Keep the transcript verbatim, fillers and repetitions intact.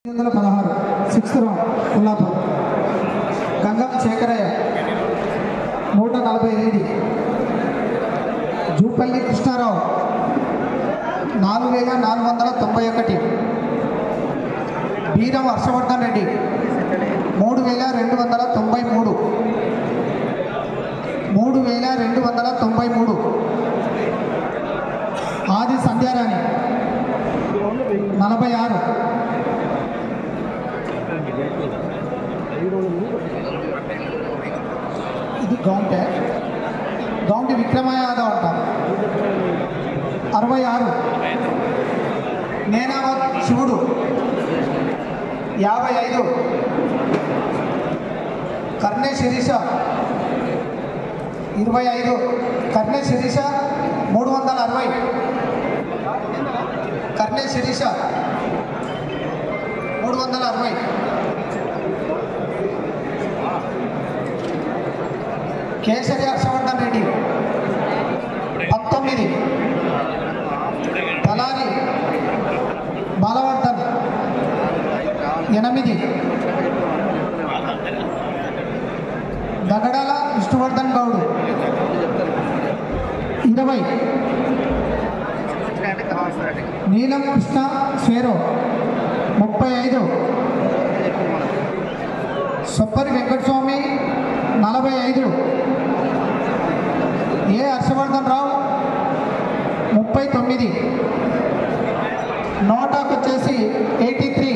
వందల పదహారు sixth round Kollapur Gangam Shekharayya నూట నలభై ఎనిమిది జూపల్లి కృష్ణారావు నాలుగు వేల నాలుగు వందల తొంభై ఒకటి బీరం హర్షవర్ధన్ రెడ్డి మూడు వేల రెండు వందల తొంభై మూడు మూడు వేల రెండు వందల తొంభై మూడు ఆది సంధ్యారాణి నలభై ఆరు ఇది గౌంటే గౌంటి విక్రమ యాదవ్ అంట అరవై ఆరు నేనావత్ శివుడు యాభై ఐదు కర్ణే శిరీష ఇరవై ఐదు కర్ణే శిరీష మూడు వందల అరవై కర్ణే శిరీష మూడు వందల అరవై కేసరి హర్షవర్ధన్ రెడ్డి పంతొమ్మిది తలారి బాలవర్ధన్ ఎనిమిది దగడాల విష్ణువర్ధన్ గౌడ్ ఇరవై నీలం కృష్ణ స్వేరో ముప్పై ఐదు సొప్పరి వెంకటస్వామి నలభై ఐదు ఏ హర్షవర్ధన్ రావు ముప్పై తొమ్మిది నోటాకు వచ్చేసి ఎయిటీ త్రీ